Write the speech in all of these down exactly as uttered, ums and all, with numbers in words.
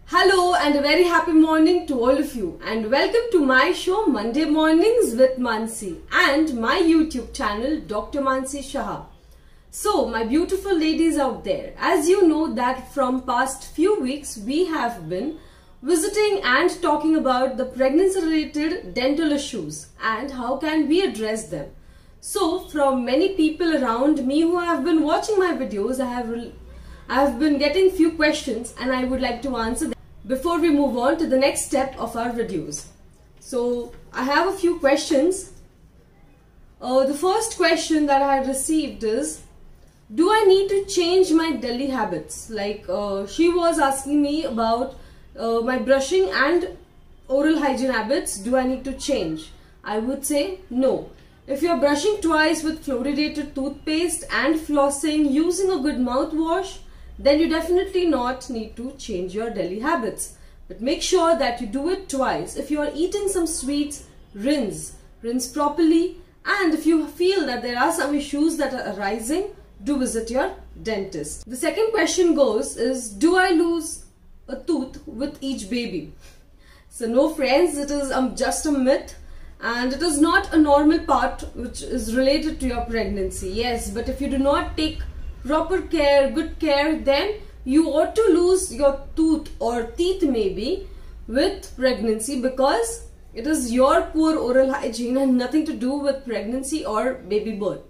Hello and a very happy morning to all of you, and welcome to my show Monday Mornings with Mansi and my YouTube channel Doctor Mansi Shah. So my beautiful ladies out there, as you know that from past few weeks we have been visiting and talking about the pregnancy related dental issues and how can we address them. So from many people around me who have been watching my videos, I have I have been getting few questions and I would like to answer them before we move on to the next step of our videos. So I have a few questions. Uh, the first question that I had received is, do I need to change my daily habits? Like uh, she was asking me about uh, my brushing and oral hygiene habits. Do I need to change? I would say no. If you are brushing twice with fluoridated toothpaste and flossing using a good mouthwash, then you definitely not need to change your daily habits. But make sure that you do it twice. If you are eating some sweets, rinse. Rinse properly. And if you feel that there are some issues that are arising, do visit your dentist. The second question goes is, do I lose a tooth with each baby? So no friends, it is um, just a myth. And it is not a normal part which is related to your pregnancy. Yes, but if you do not take proper care, good care, then you ought to lose your tooth or teeth maybe with pregnancy, because it is your poor oral hygiene and nothing to do with pregnancy or baby birth.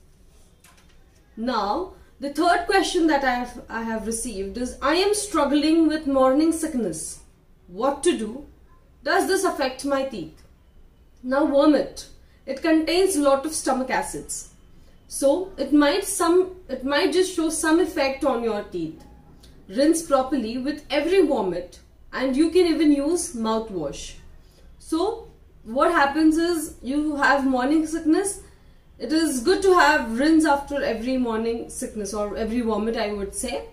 Now, the third question that I have, I have received is, I am struggling with morning sickness. What to do? Does this affect my teeth? Now, vomit. It contains a lot of stomach acids. So it might some it might just show some effect on your teeth. Rinse properly with every vomit, and you can even use mouthwash. So what happens is, you have morning sickness. It is good to have rinse after every morning sickness or every vomit, I would say.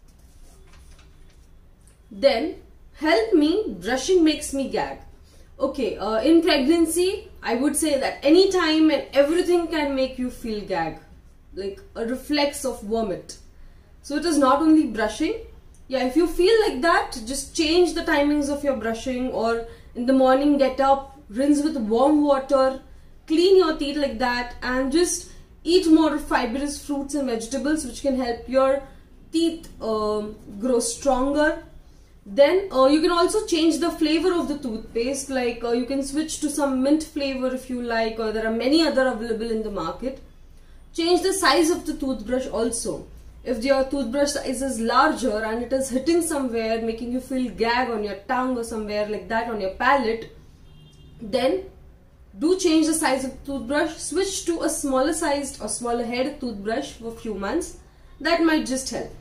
Then, help me, brushing makes me gag. Okay, uh, in pregnancy, I would say that any time and everything can make you feel gag, like a reflex of vomit. So it is not only brushing. Yeah, if you feel like that, just change the timings of your brushing, or in the morning get up, rinse with warm water, clean your teeth like that, and just eat more fibrous fruits and vegetables which can help your teeth um, grow stronger. Then uh, you can also change the flavor of the toothpaste, like uh, you can switch to some mint flavor if you like, or there are many other available in the market. Change the size of the toothbrush also. If your toothbrush size is larger and it is hitting somewhere, making you feel gag on your tongue or somewhere like that on your palate, then do change the size of the toothbrush. Switch to a smaller sized or smaller head toothbrush for a few months. That might just help.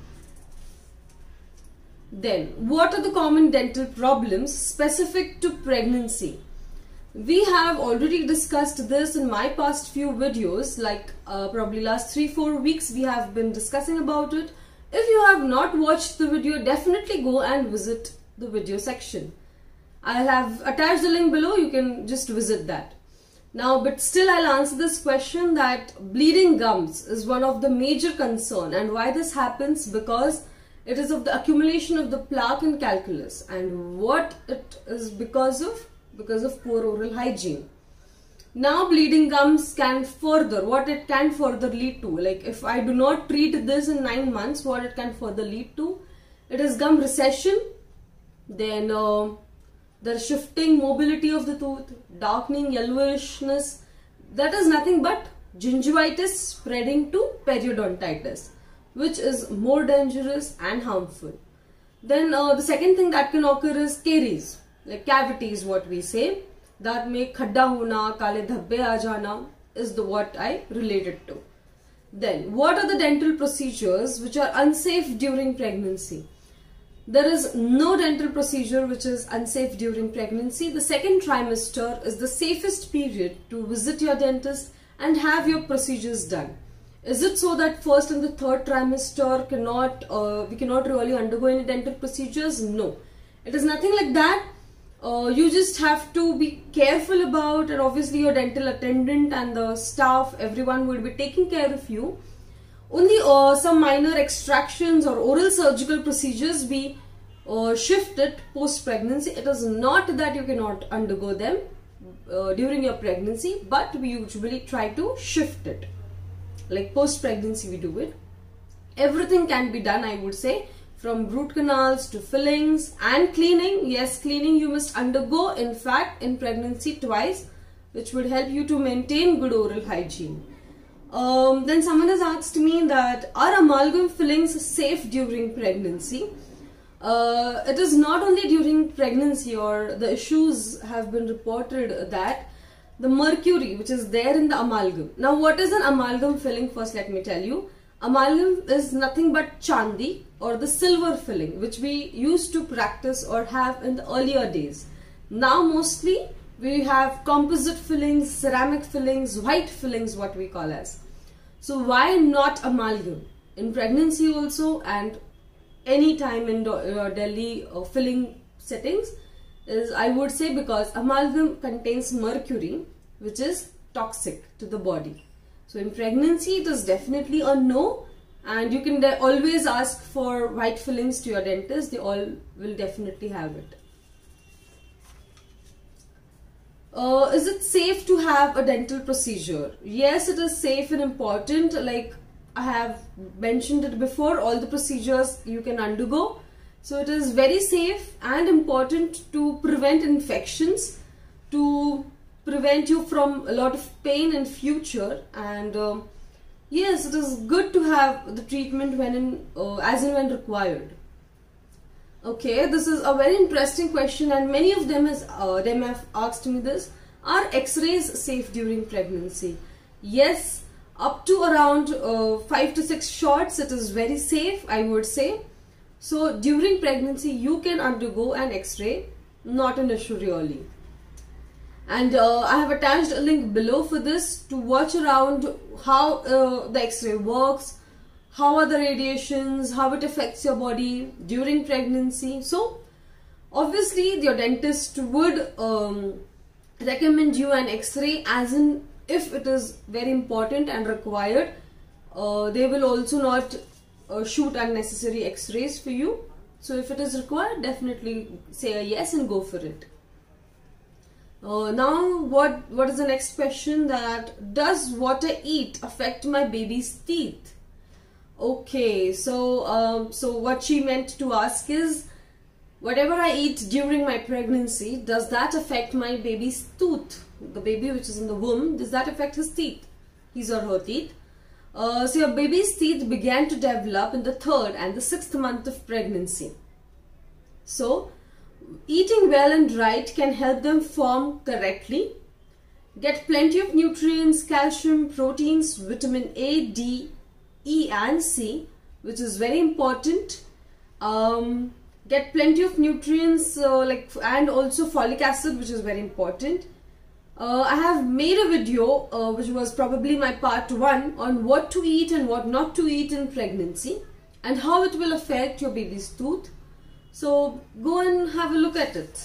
Then, what are the common dental problems specific to pregnancy? We have already discussed this in my past few videos, like uh, probably last three four weeks we have been discussing about it. If you have not watched the video, definitely go and visit the video section. I have attached the link below, you can just visit that. Now, but still I'll answer this question, that bleeding gums is one of the major concern, and why this happens, because it is of the accumulation of the plaque and calculus, and what it is because of because of poor oral hygiene. Now, bleeding gums can further, what it can further lead to, like if I do not treat this in nine months, what it can further lead to, it is gum recession, then uh, the shifting mobility of the tooth, darkening, yellowishness. That is nothing but gingivitis spreading to periodontitis, which is more dangerous and harmful. Then uh, the second thing that can occur is caries, like cavities, what we say, that make khadda hona, kale dhabbe aa jana, is the what I related to. Then, what are the dental procedures which are unsafe during pregnancy? There is no dental procedure which is unsafe during pregnancy. The second trimester is the safest period to visit your dentist and have your procedures done. Is it so that first and the third trimester cannot, uh, we cannot really undergo any dental procedures? No. It is nothing like that. Uh, you just have to be careful about, and obviously your dental attendant and the staff, everyone will be taking care of you. Only uh, some minor extractions or oral surgical procedures we or shift it post pregnancy. It is not that you cannot undergo them uh, during your pregnancy, but we usually try to shift it. Like post pregnancy we do it. Everything can be done, I would say, from root canals to fillings and cleaning. Yes, cleaning you must undergo, in fact, in pregnancy twice, which would help you to maintain good oral hygiene. Um, then someone has asked me that, are amalgam fillings safe during pregnancy? Uh, it is not only during pregnancy, or the issues have been reported that the mercury which is there in the amalgam. Now what is an amalgam filling? First let me tell you. Amalgam is nothing but chandi, or the silver filling, which we used to practice or have in the earlier days. Now mostly we have composite fillings, ceramic fillings, white fillings, what we call as. So why not amalgam? In pregnancy also, and any time in uh, Delhi uh, filling settings, is I would say because amalgam contains mercury, which is toxic to the body. So in pregnancy it is definitely a no, and you can always ask for white fillings to your dentist. They all will definitely have it. Uh, is it safe to have a dental procedure? Yes, it is safe and important. Like I have mentioned it before, all the procedures you can undergo. So it is very safe and important to prevent infections, to prevent you from a lot of pain in future. And um, yes, it is good to have the treatment when in, uh, as and when required. Okay, this is a very interesting question, and many of them has uh, them have asked me this. Are X-rays safe during pregnancy? Yes, up to around uh, five to six shots it is very safe, I would say. So during pregnancy you can undergo an X-ray, not an issue really. And uh, I have attached a link below for this to watch around how uh, the X-ray works, how are the radiations, how it affects your body during pregnancy. So obviously your dentist would um, recommend you an X-ray, as in if it is very important and required. Uh, they will also not uh, shoot unnecessary X-rays for you. So if it is required, definitely say a yes and go for it. Uh, now what what is the next question? That does what I eat affect my baby's teeth? Okay, so um, so what she meant to ask is, whatever I eat during my pregnancy, does that affect my baby's tooth? The baby which is in the womb, does that affect his teeth, his or her teeth? Uh, so your baby's teeth began to develop in the third and the sixth month of pregnancy. So eating well and right can help them form correctly, get plenty of nutrients, calcium, proteins, vitamin A, D, E and C, which is very important. Um, get plenty of nutrients uh, like and also folic acid, which is very important. Uh, I have made a video uh, which was probably my part one on what to eat and what not to eat in pregnancy and how it will affect your baby's tooth. So go and have a look at it.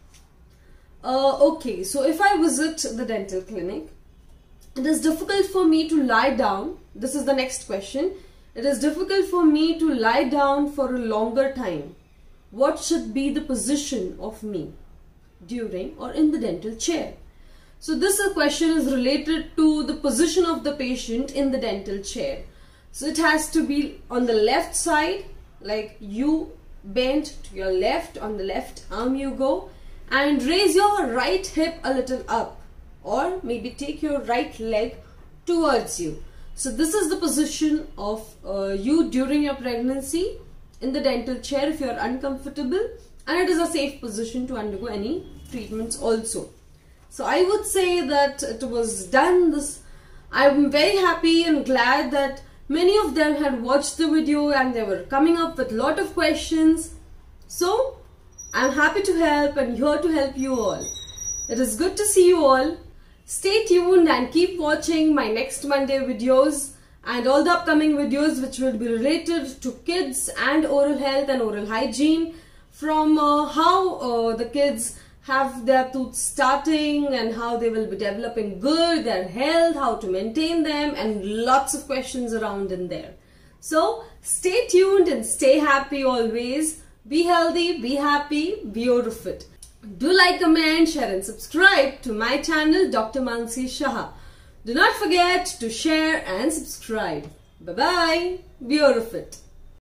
Uh, okay, so if I visit the dental clinic, it is difficult for me to lie down. This is the next question. It is difficult for me to lie down for a longer time. What should be the position of me during or in the dental chair? So this question is related to the position of the patient in the dental chair. So it has to be on the left side, like you bend to your left, on the left arm you go, and raise your right hip a little up, or maybe take your right leg towards you. So this is the position of uh, you during your pregnancy in the dental chair if you are uncomfortable, and it is a safe position to undergo any treatments also. So I would say that it was done. This, I'm very happy and glad that many of them had watched the video and they were coming up with a lot of questions. So I'm happy to help and here to help you all. It is good to see you all. Stay tuned and keep watching my next Monday videos and all the upcoming videos which will be related to kids and oral health and oral hygiene, from uh, how uh, the kids have their tooth starting and how they will be developing good, their health, how to maintain them, and lots of questions around in there. So stay tuned and stay happy always. Be healthy, be happy, BeOroFit. Do like, comment, share and subscribe to my channel Doctor Mansi Shah. Do not forget to share and subscribe. Bye bye. BeOroFit.